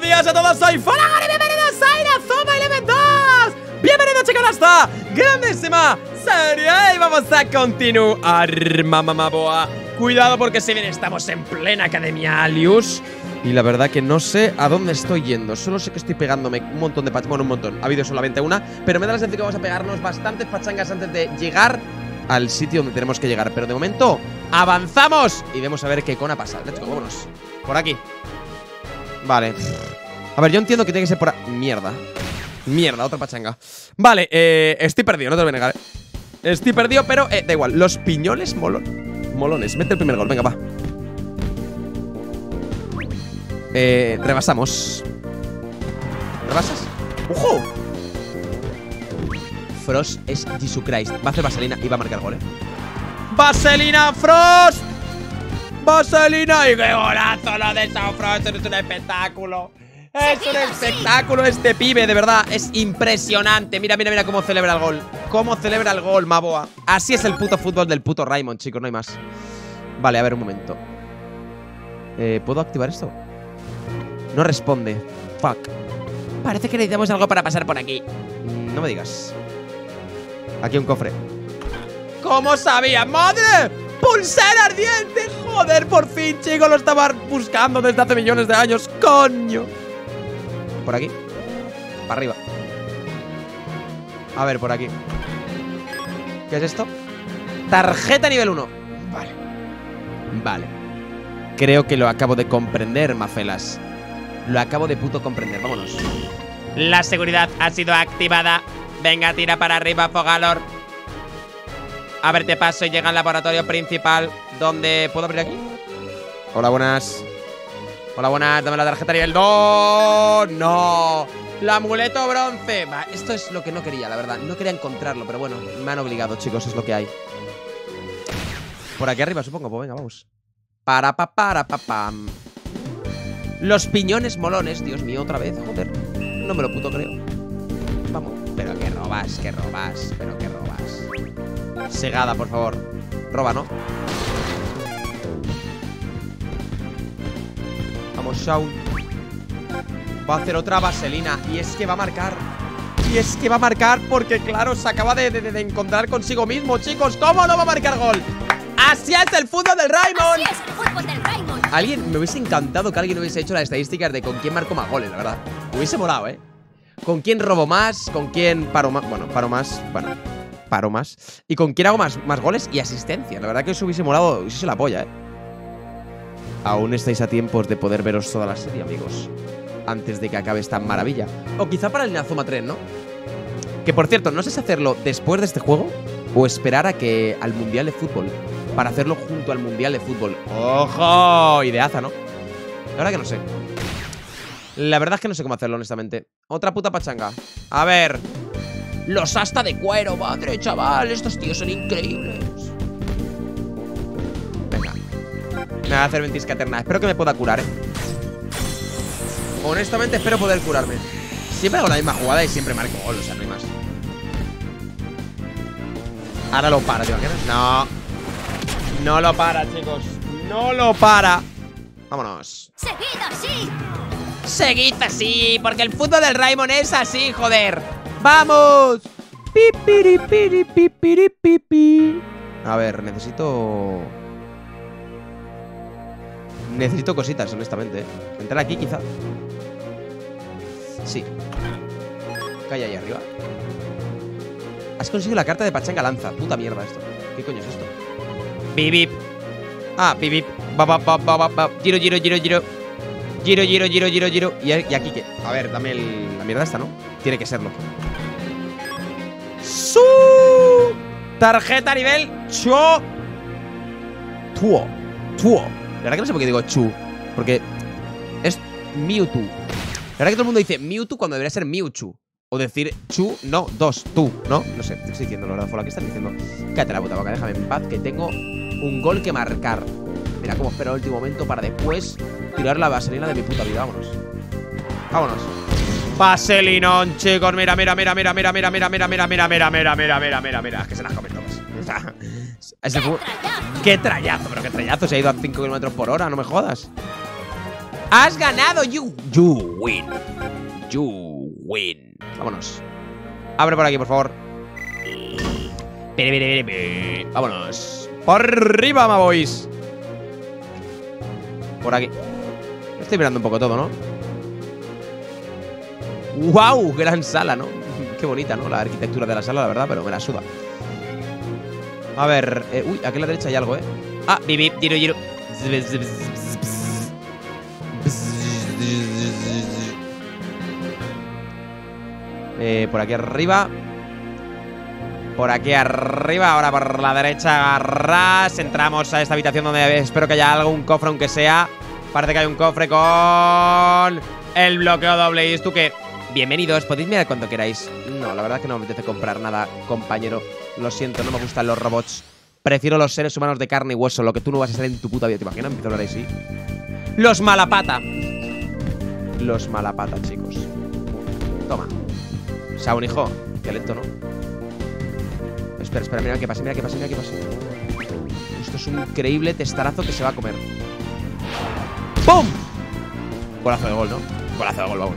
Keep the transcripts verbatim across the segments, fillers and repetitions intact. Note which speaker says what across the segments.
Speaker 1: días a todos, soy Folagor y bienvenidos a Inazuma Eleven dos. Bienvenidos, chicos, a esta grandísima serie. Y vamos a continuar, mamá boa. Cuidado porque si bien estamos en plena Academia Alius, y la verdad que no sé a dónde estoy yendo. Solo sé que estoy pegándome un montón de pachangas. Bueno, un montón, ha habido solamente una, pero me da la sensación que vamos a pegarnos bastantes pachangas antes de llegar al sitio donde tenemos que llegar. Pero de momento, avanzamos y vamos a ver qué cona pasa. Let's go, vámonos. Por aquí. Vale. A ver, yo entiendo que tiene que ser por aquí. Mierda. Mierda, otra pachanga. Vale, eh, estoy perdido, no te lo voy a negar. Estoy perdido, pero eh, da igual. Los piñones molon molones. Mete el primer gol, venga, va. Eh, rebasamos. ¿Rebasas? ¡Ojo! Frost es Jesus Christ. Va a hacer vaselina y va a marcar gol, eh. ¡Vaselina Frost! ¡Vaselina! ¡Y qué golazo lo de Sao Frost! ¡Es un espectáculo! ¡Es un espectáculo este pibe! De verdad, es impresionante. Mira, mira, mira cómo celebra el gol. Cómo celebra el gol, Maboa. Así es el puto fútbol del puto Raimon, chicos, no hay más. Vale, a ver, un momento. eh, ¿Puedo activar esto? No responde. Fuck. Parece que necesitamos algo para pasar por aquí. No me digas. Aquí un cofre. ¿Cómo sabía? ¡Madre! ¡Pulsera ardiente! ¡Joder, por fin, chicos! Lo estaba buscando desde hace millones de años. ¡Coño! Por aquí. Para arriba. A ver, por aquí. ¿Qué es esto? Tarjeta nivel uno. Vale. Vale. Creo que lo acabo de comprender, Mafelas. Lo acabo de puto comprender. Vámonos. La seguridad ha sido activada. Venga, tira para arriba, Fogalor. A ver, te paso y llega al laboratorio principal. ¿Dónde puedo abrir aquí? Hola, buenas. Hola, buenas. Dame la tarjeta nivel dos. No. El amuleto bronce. Va, esto es lo que no quería, la verdad. No quería encontrarlo, pero bueno, me han obligado, chicos. Es lo que hay. Por aquí arriba, supongo. Pues venga, vamos. Para pa para pa pam. Los piñones molones. Dios mío, otra vez. Joder. No me lo puto creo. Vamos. Pero que robas, que robas. Pero que robas. Segada, por favor. Roba, ¿no? Vamos, Shaun. Va a hacer otra vaselina. Y es que va a marcar. Y es que va a marcar porque, claro, se acaba de, de, de encontrar consigo mismo, chicos. ¿Cómo no va a marcar gol? ¡Así es el fútbol del Raimon!
Speaker 2: ¡Así es el fútbol del Raimon!
Speaker 1: Alguien, me hubiese encantado que alguien hubiese hecho las estadísticas de con quién marco más goles, la verdad. Hubiese molado, ¿eh? Con quién robo más, con quién paro más. Bueno, paro más. Bueno, paro más. Y con quién hago más, más goles y asistencia. La verdad que eso hubiese molado, hubiese la polla, ¿eh? Aún estáis a tiempos de poder veros toda la serie, amigos, antes de que acabe esta maravilla. O quizá para el Inazuma tres, ¿no? Que por cierto, no sé si hacerlo después de este juego o esperar a que al Mundial de Fútbol, para hacerlo junto al Mundial de Fútbol. ¡Ojo! Ideaza, ¿no? La verdad que no sé. La verdad es que no sé cómo hacerlo, honestamente. Otra puta pachanga. A ver. Los asta de cuero, madre, chaval. Estos tíos son increíbles. Venga. Me voy a hacer ventisca eterna. Espero que me pueda curar, eh. Honestamente, espero poder curarme. Siempre hago la misma jugada y siempre marco gol, o sea, no hay más. Ahora lo para, tío. No. No lo para, chicos. No lo para. Vámonos.
Speaker 2: ¡Seguid así!
Speaker 1: Seguid así, porque el fútbol del Raimon es así, joder. ¡Vamos! Pipiri, piri, pipiri, pipi. A ver, necesito... Necesito cositas, honestamente, ¿eh? Entrar aquí, quizá. Sí. ¿Qué hay ahí arriba? Has conseguido la carta de pachanga lanza. Puta mierda esto. ¿Qué coño es esto? Bip, ah, bip, bip. Va, va, va, va, va, va. Giro, giro, giro, giro. Giro, giro, giro, giro, giro. Y, y aquí que... A ver, dame el, la mierda esta, ¿no? Tiene que serlo. ¡Su! Tarjeta nivel Cho. Tuo. Tuo. La verdad que no sé por qué digo Chu. Porque es Mewtwo. La verdad que todo el mundo dice Mewtwo cuando debería ser Mewtwo. O decir Chu, no, dos, tú, ¿no? No sé, te estoy diciendo, la verdad, Fola, ¿qué estás diciendo? Cállate la puta boca, déjame en paz, que tengo un gol que marcar. Mira cómo espero el último momento para después tirar la vaselina de mi puta vida. Vámonos. Vámonos. Vaselinón, chicos. Mira, mira, mira, mira, mira, mira, mira, mira, mira, mira, mira, mira, mira, mira, mira, mira. Es que se las comen todas. ¡Qué trayazo! ¡Qué trayazo! Pero qué trayazo, se ha ido a cinco kilómetros por hora, no me jodas. ¡Has ganado! You, you win. You win. Vámonos. Abre por aquí, por favor. Vámonos. Por arriba, ma boys. Por aquí. Estoy mirando un poco todo, ¿no? ¡Wow! Gran sala, ¿no? Qué bonita, ¿no? La arquitectura de la sala, la verdad, pero me la suda. A ver, eh, uy, aquí a la derecha hay algo, ¿eh? Ah, bibi, tiro, giro. Eh, por aquí arriba. Por aquí arriba, ahora por la derecha, ras. Entramos a esta habitación donde espero que haya algún cofre, aunque sea. Parece que hay un cofre con el bloqueo doble. ¿Y tú qué? Bienvenidos, podéis mirar cuando queráis. No, la verdad es que no me apetece comprar nada, compañero. Lo siento, no me gustan los robots. Prefiero los seres humanos de carne y hueso. Lo que tú no vas a ser en tu puta vida, ¿te imaginas? Empiezo a hablar así. Los malapata. Los malapata, chicos. Toma. Shaun, hijo. Qué lento, ¿no? Espera, espera, mira qué pasa, mira qué pasa, mira qué pasa. Esto es un increíble testarazo que se va a comer. ¡Pum! Golazo de gol, ¿no? Golazo de gol, vamos.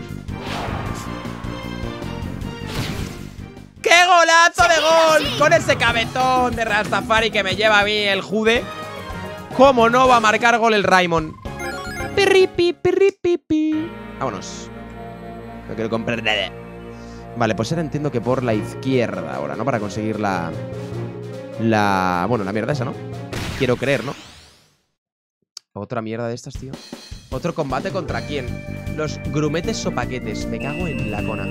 Speaker 1: ¡Qué golazo de gol! Con ese cabezón de Rastafari que me lleva a mí el Jude. ¿Cómo no va a marcar gol el Raimon? Pirripi, pirripipi. Vámonos. No quiero comprar nada. Vale, pues ahora entiendo que por la izquierda ahora, ¿no? Para conseguir la... La... Bueno, la mierda esa, ¿no? Quiero creer, ¿no? Otra mierda de estas, tío. Otro combate contra quién. Los grumetes sopaquetes. Me cago en la cona.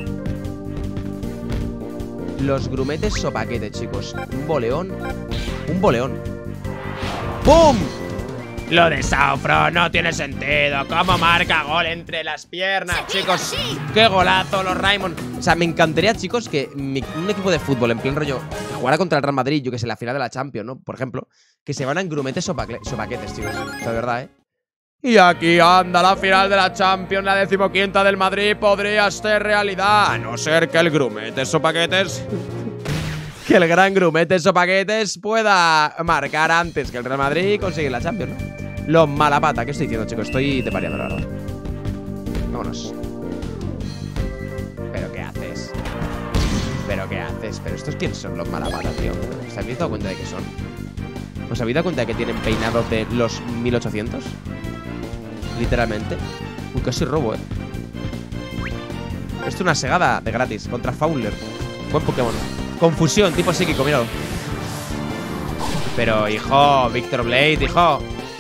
Speaker 1: Los grumetes sopaquetes, chicos. Un boleón. Un boleón. ¡Pum! Lo de Saufro no tiene sentido. ¿Cómo marca gol entre las piernas, chicos? ¡Qué golazo los Raimon! O sea, me encantaría, chicos, que mi, un equipo de fútbol en plan rollo que jugara contra el Real Madrid, yo que sé, la final de la Champions, ¿no? Por ejemplo, que se van en grumetes sopaquetes, chicos. O sea, de verdad, ¿eh? Y aquí anda la final de la Champions, la decimoquinta del Madrid. Podría ser realidad, a no ser que el grumetes sopaquetes... que el gran grumetes sopaquetes pueda marcar antes que el Real Madrid y conseguir la Champions, ¿no? Los malapata, ¿qué estoy diciendo, chicos? Estoy depareando, la verdad. Vámonos. ¿Pero qué haces? ¿Pero qué haces? ¿Pero estos quiénes son los malapata, tío? ¿Os habéis dado cuenta de qué son? ¿Os habéis dado cuenta de que tienen peinados de los mil ochocientos? Literalmente. Uy, casi robo, eh. Esto es una segada de gratis contra Fowler. Buen Pokémon. Confusión, tipo psíquico, míralo. Pero, hijo, Víctor Blade, hijo.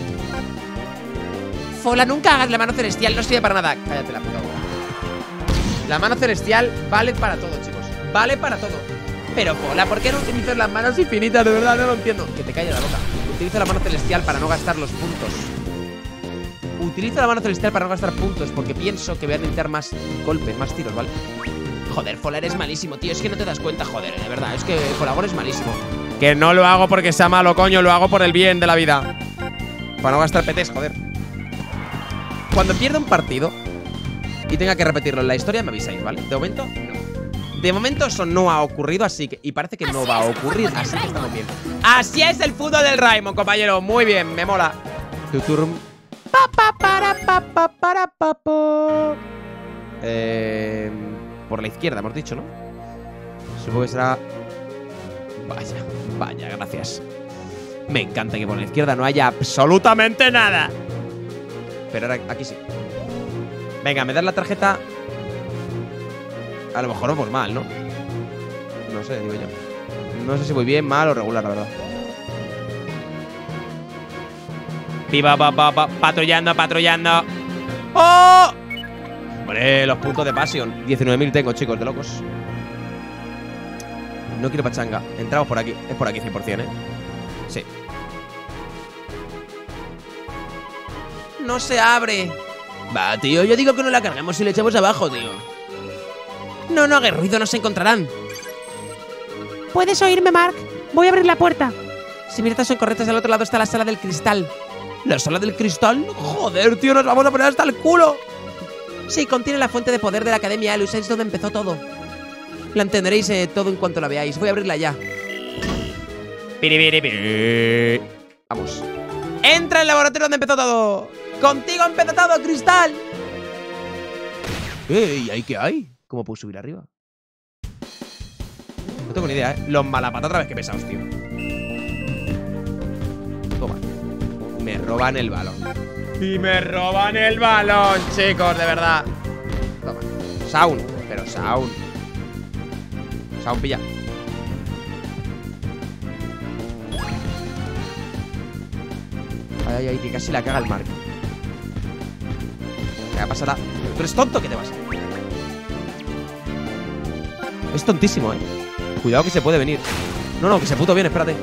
Speaker 1: Fola, nunca hagas la mano celestial, no sirve para nada. Cállate la puta boca. La mano celestial vale para todo, chicos. Vale para todo. Pero, Fola, ¿por qué no utilizas las manos infinitas? De verdad, no lo entiendo. Que te calles la boca. Utilizo la mano celestial para no gastar los puntos. Utilizo la mano celestial para no gastar puntos porque pienso que voy a necesitar más golpes, más tiros, ¿vale? Joder, Fola, eres malísimo, tío. Es que no te das cuenta, joder, de verdad. Es que Folagor es malísimo. Que no lo hago porque sea malo, coño. Lo hago por el bien de la vida. Para no gastar P Ts, joder. Cuando pierda un partido y tenga que repetirlo en la historia, me avisáis, ¿vale? De momento, no. De momento eso no ha ocurrido, así que... Y parece que no va a ocurrir, así que estamos bien. Así es el fútbol del Raimon, compañero. Muy bien, me mola. Tuturum. Pa, pa, para, pa, pa, para, pa, pa. Eh... Por la izquierda, hemos dicho, ¿no? Supongo que será... Vaya, vaya, gracias. Me encanta que por la izquierda no haya absolutamente nada. Pero ahora aquí sí. Venga, me das la tarjeta. A lo mejor vamos mal, ¿no? No sé, digo yo. No sé si voy bien, mal o regular, la verdad. Viva, va, va, va, patrullando, patrullando. ¡Oh! Hombre, los puntos de pasión. diecinueve mil tengo, chicos, de locos. No quiero pachanga. Entramos por aquí. Es por aquí cien por cien, ¿eh? Sí. No se abre. Va, tío, yo digo que no la carguemos y le echamos abajo, tío. No, no hagas ruido, no se encontrarán.
Speaker 3: ¿Puedes oírme, Mark? Voy a abrir la puerta.
Speaker 1: Si mis datos son correctos, al otro lado está la sala del cristal. ¿La sala del cristal? Joder, tío, nos vamos a poner hasta el culo. Sí, contiene la fuente de poder de la Academia Alus, es donde empezó todo. La entenderéis eh, todo en cuanto la veáis. Voy a abrirla ya. Vamos. Entra en el laboratorio donde empezó todo. ¡Contigo empezó todo, Cristal! ¡Eh! ¿Y ahí qué hay? ¿Cómo puedo subir arriba? No tengo ni idea, ¿eh? Los malapata otra vez que pesados, tío. Toma. Me roban el balón. Y me roban el balón, chicos, de verdad. Toma. Sound. Pero Sound. Sound, pilla. Ay, ay, ay, que casi la caga el Mark. ¿Qué pasará? ¿Tú eres tonto? ¿Qué te pasa? Es tontísimo, eh. Cuidado que se puede venir. No, no, que se puto viene, espérate.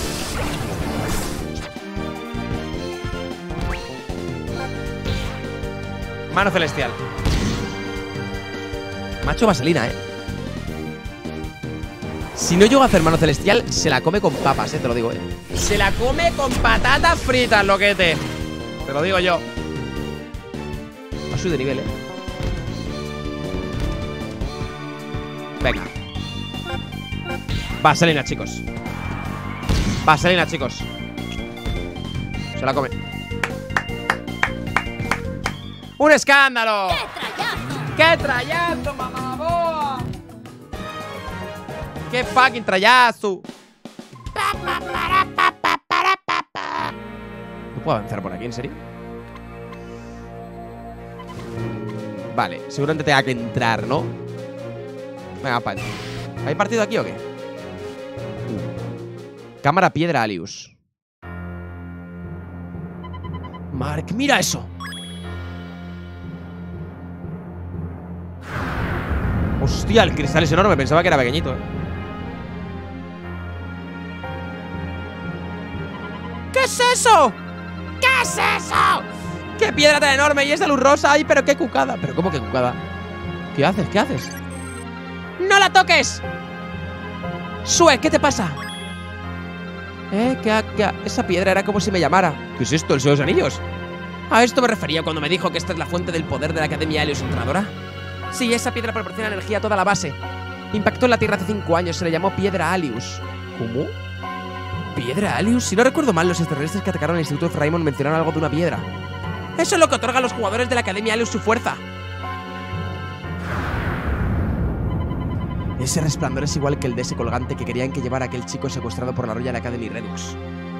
Speaker 1: Mano celestial. Macho vaselina, eh. Si no llego a hacer mano celestial, se la come con papas, eh, te lo digo, eh. Se la come con patatas fritas, loquete. Te lo digo yo. Ha subido de nivel, eh. Venga. Vaselina, chicos. Vaselina, chicos. Se la come. ¡Un escándalo! ¡Qué trayazo, mamaboa! ¡Qué fucking trayazo! ¿No puedo avanzar por aquí, en serio? Vale, seguramente tenga que entrar, ¿no? Venga, pa' ¿hay partido aquí o qué? Uh. Cámara piedra Alius. Mark, mira eso. Hostia, el cristal es enorme. Pensaba que era pequeñito, eh. ¿Qué es eso? ¿Qué es eso? ¡Qué piedra tan enorme! Y esa luz rosa. ¡Ay, pero qué cucada! ¿Pero cómo que cucada? ¿Qué haces? ¿Qué haces? ¡No la toques! Sue, ¿qué te pasa? Eh, ¿qué, qué? Esa piedra era como si me llamara. ¿Qué es esto? ¿El Señor de los Anillos? A esto me refería cuando me dijo que esta es la fuente del poder de la Academia Helios Entrenadora. Sí, esa piedra proporciona energía a toda la base. Impactó en la Tierra hace cinco años. Se le llamó Piedra Alius. ¿Cómo? ¿Piedra Alius? Si no recuerdo mal, los extraterrestres que atacaron el Instituto Raymond mencionaron algo de una piedra. Eso es lo que otorga a los jugadores de la Academia Helios su fuerza. Ese resplandor es igual que el de ese colgante que querían que llevara aquel chico secuestrado por la Royal Academy Redux.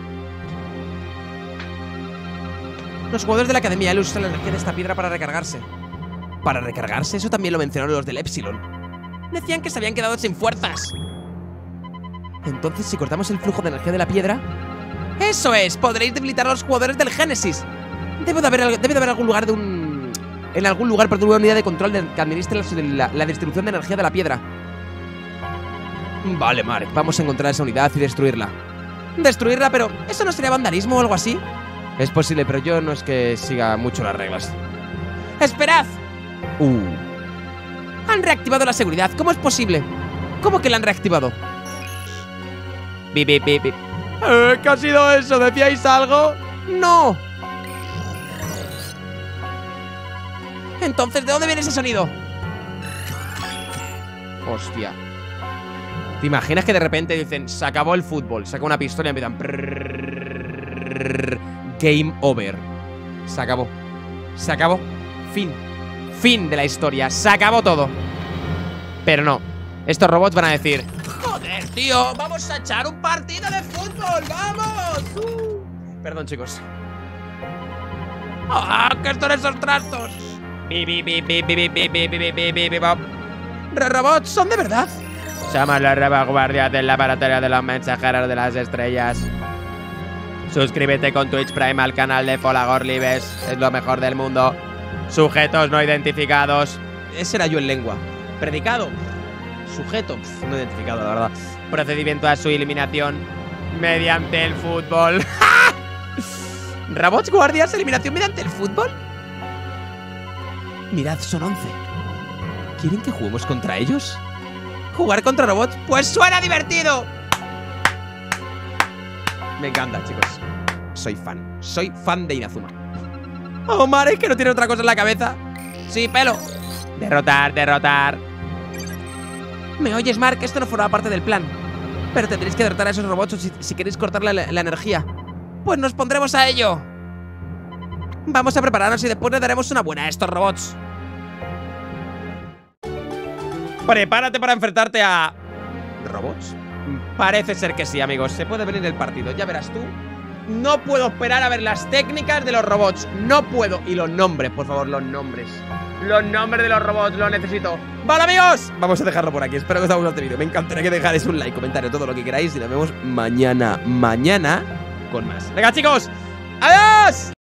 Speaker 1: Los jugadores de la Academia Helios usan la energía de esta piedra para recargarse. ¿Para recargarse? Eso también lo mencionaron los del Epsilon. Decían que se habían quedado sin fuerzas. Entonces, si cortamos el flujo de energía de la piedra... ¡Eso es! Podréis debilitar a los jugadores del Génesis. Debe de haber, debe de haber algún lugar de un... En algún lugar, perdón, una unidad de control de, que administre la, la, la distribución de energía de la piedra. Vale, Mark, vamos a encontrar esa unidad y destruirla. ¿Destruirla? Pero... ¿eso no sería vandalismo o algo así? Es posible, pero yo no es que siga mucho las reglas. ¡Esperad! Uh. Han reactivado la seguridad. ¿Cómo es posible? ¿Cómo que la han reactivado? Bip, bip, bip, bip. Eh, ¿Qué ha sido eso? ¿Decíais algo? ¡No! Entonces, ¿de dónde viene ese sonido? Hostia. ¿Te imaginas que de repente dicen se acabó el fútbol? Saca una pistola y empiezan game over. Se acabó. Se acabó. Fin. Fin de la historia. Se acabó todo. Pero no. Estos robots van a decir: joder, tío, vamos a echar un partido de fútbol. ¡Vamos! Uh. Perdón, chicos. ¡Ah! ¿Qué son esos trastos? ¿Robots son de verdad? Somos los roboguardias del laboratorio de los mensajeros de las estrellas. Suscríbete con Twitch Prime al canal de Folagor Libes. Es lo mejor del mundo. Sujetos no identificados. Ese era yo en lengua. Predicado. Sujeto. Pff, no identificado, la verdad. Procedimiento a su eliminación mediante el fútbol. ¿Robots guardias? ¿Eliminación mediante el fútbol? Mirad, son once. ¿Quieren que juguemos contra ellos? ¿Jugar contra robots? ¡Pues suena divertido! Me encanta, chicos. Soy fan. Soy fan de Inazuma. Oh, Mare, que no tiene otra cosa en la cabeza. Sí, pelo. Derrotar, derrotar. ¿Me oyes, Mark? Esto no forma parte del plan. Pero tendréis que derrotar a esos robots si, si queréis cortar la, la energía. Pues nos pondremos a ello. Vamos a prepararnos y después le daremos una buena a estos robots. Prepárate para enfrentarte a... ¿robots? Parece ser que sí, amigos. Se puede venir el partido, ya verás tú. No puedo esperar a ver las técnicas de los robots. No puedo. Y los nombres, por favor, los nombres. Los nombres de los robots, los necesito. ¡Vale, amigos! Vamos a dejarlo por aquí. Espero que os haya gustado este vídeo. Me encantaría que dejarais un like, comentario, todo lo que queráis. Y nos vemos mañana, mañana con más. ¡Venga, chicos! ¡Adiós!